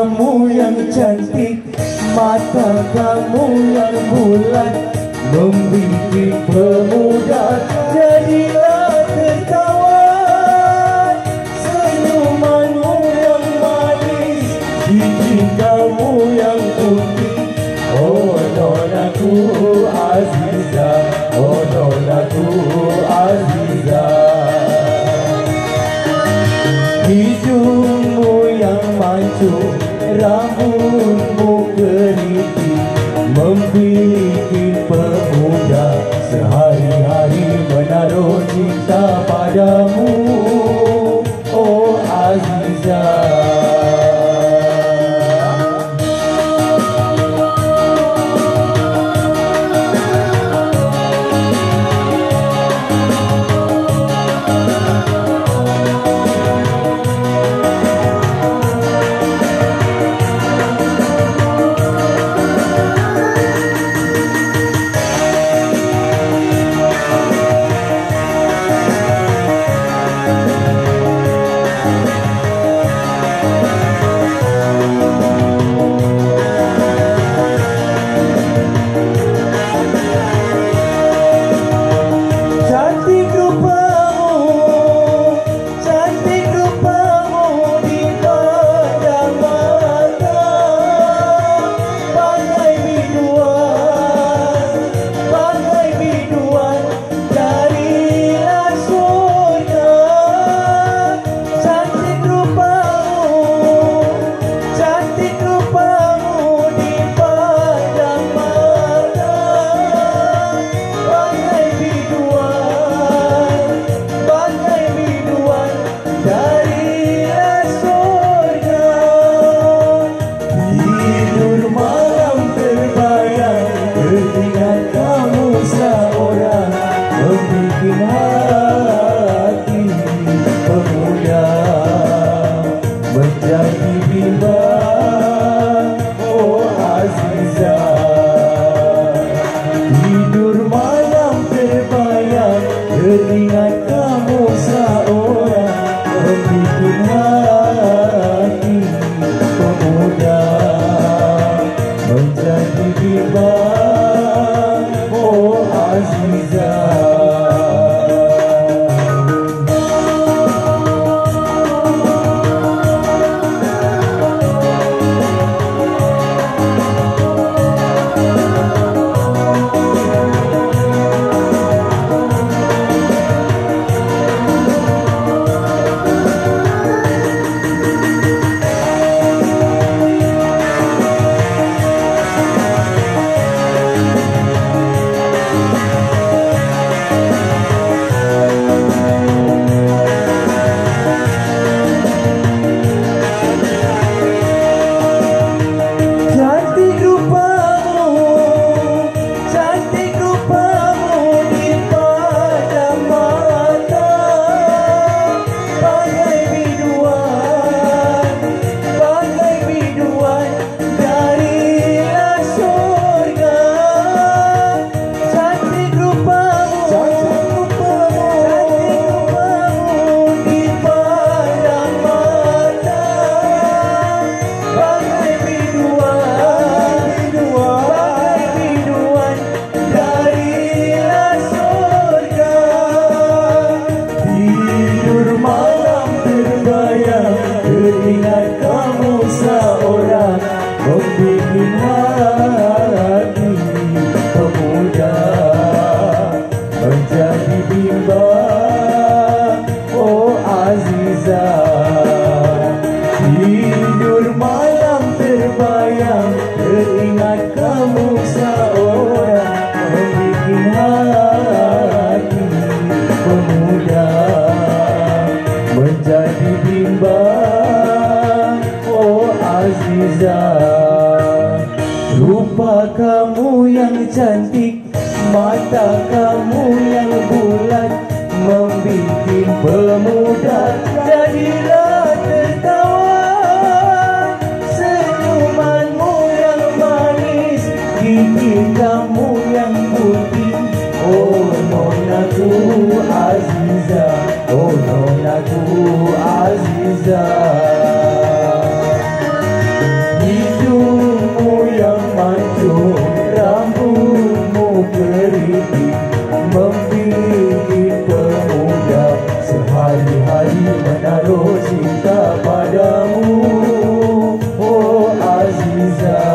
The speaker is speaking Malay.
kamu yang cantik, mata kamu yang bulat, membimbing pemuda jadilah tertawan. Senyumanmu yang manis, gigi kamu yang putih, oh nonaku Aziza, oh nonaku Aziza. Hidungmu yang mancung, rambutmu keriting, memiliki pemuda sehari-hari menaruh cinta padamu, oh Aziza. Hati pemuda menjadi bimbang, oh Aziza. Tidur malam terbayang, teringat kamu seorang, membikin hati pemuda menjadi bimbang, oh Aziza. Teringat kamu seorang, membikin hati pemuda menjadi bimbang, oh Aziza. Tidur malam terbayang, teringat kamu seorang, membikin hati pemuda menjadi bimbang, oh Aziza. Rupa kamu yang cantik, mata kamu yang bulat, membikin pemuda jadilah tertawan. Senyumanmu yang manis, gigi kamu yang putih, oh nonaku Aziza, oh nonaku Aziza. Aziza